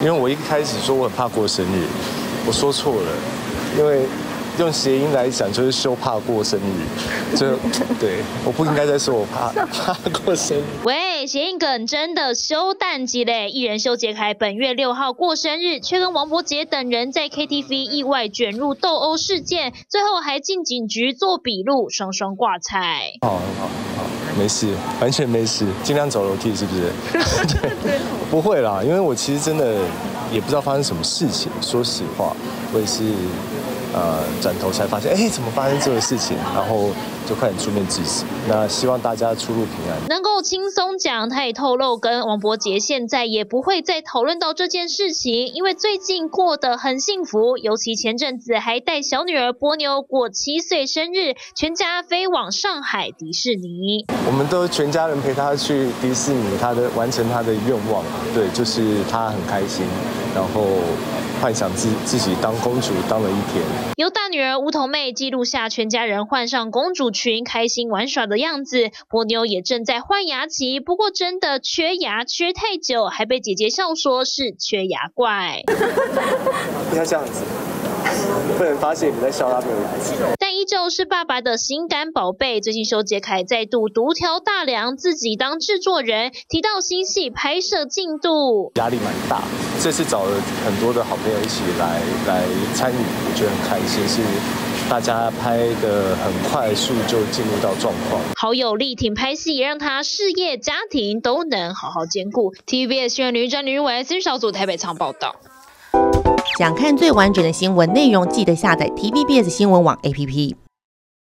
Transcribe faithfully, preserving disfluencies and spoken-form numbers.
因为我一开始说我很怕过生日，我说错了，因为用谐音来讲就是羞怕过生日，就对，我不应该再说我怕怕过生日。 喂，谐音梗真的羞淡季嘞！艺人修杰楷本月六号过生日，却跟王柏杰等人在 K T V 意外卷入斗殴事件，最后还进警局做笔录，双双挂彩。 好，很好，很好，没事，完全没事，尽量走楼梯，是不是？对，不会啦，因为我其实真的也不知道发生什么事情，说实话，我也是。呃，转头才发现，哎，怎么发生这个事情？然后就快点出面制止。那希望大家出入平安。 能够轻松讲，他也透露跟王柏杰现在也不会再讨论到这件事情，因为最近过得很幸福，尤其前阵子还带小女儿波妞过七岁生日，全家飞往上海迪士尼。 我们都全家人陪她去迪士尼，她的完成她的愿望，对，就是她很开心，然后幻想自自己当公主当了一天。 由大女儿梧桐妹记录下全家人换上公主裙开心玩耍的样子，波妞也正在换牙期，不过真的缺牙缺太久，还被姐姐笑说是缺牙怪。 不要这样子，不能发现你在笑他没有牙齿。 但依旧是爸爸的心肝宝贝。最近修杰楷再度独挑大梁，自己当制作人，提到新戏拍摄进度， 压力蛮大。这次找了很多的好朋友一起来来参与，我觉得很开心，是大家拍的很快速就进入到状况。 好友力挺拍戏，也让他事业家庭都能好好兼顾。T V B S 新闻女专吕伟新小组台北场报道。 想看最完整的新闻内容，记得下载 T V B S 新闻网 A P P。